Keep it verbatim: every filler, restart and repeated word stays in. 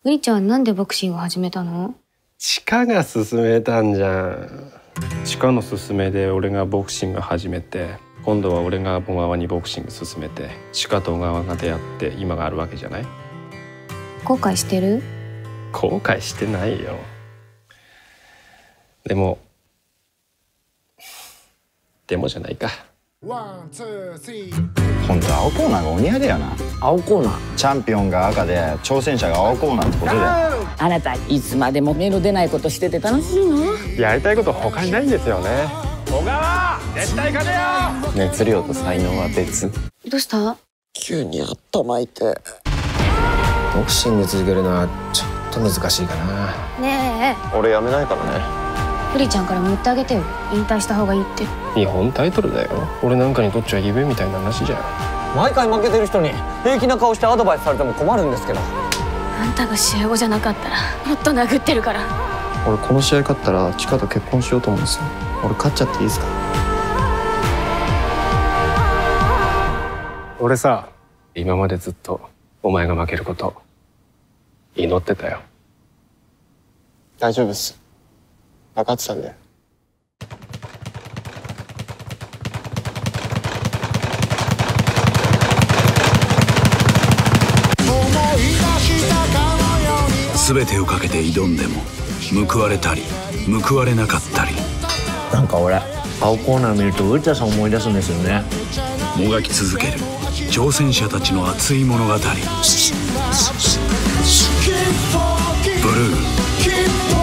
うりちゃんなんでボクシングを始めたの？ チカが勧めたんじゃん。チカの勧めで俺がボクシング始めて、今度は俺が小川にボクシング勧めて、チカと小川が出会って今があるわけじゃない？ 後悔してる？ 後悔してないよ。でもでもじゃないか。 本当青コーナーがお似合いだよな。 青コーナー、 チャンピオンが赤で挑戦者が青コーナーってことだよ。 あなたいつまでも目の出ないことしてて楽しいの？ やりたいこと他にないんですよね。小川絶対勝てよ。熱量と才能は別。 どうした？ 急に頭痛い。 ボクシング続けるのはちょっと難しいかな。 ねえ、 俺やめないからね。 うりちゃんからも言ってあげてよ。引退した方がいいって。 日本タイトルだよ。俺なんかにとっちゃ夢みたいな話じゃん。 毎回負けてる人に平気な顔してアドバイスされても困るんですけど。 あんたが試合後じゃなかったらもっと殴ってるから。 俺この試合勝ったらチカと結婚しようと思うんですよ。俺勝っちゃっていいですか？ 俺さ、今までずっとお前が負けること祈ってたよ。 大丈夫っす。分かってたんで。 全てをかけて挑んでも報われたり報われなかったり。 なんか俺青コーナー見ると内田さん思い出すんですよね。 もがき続ける挑戦者たちの熱い物語。ブルー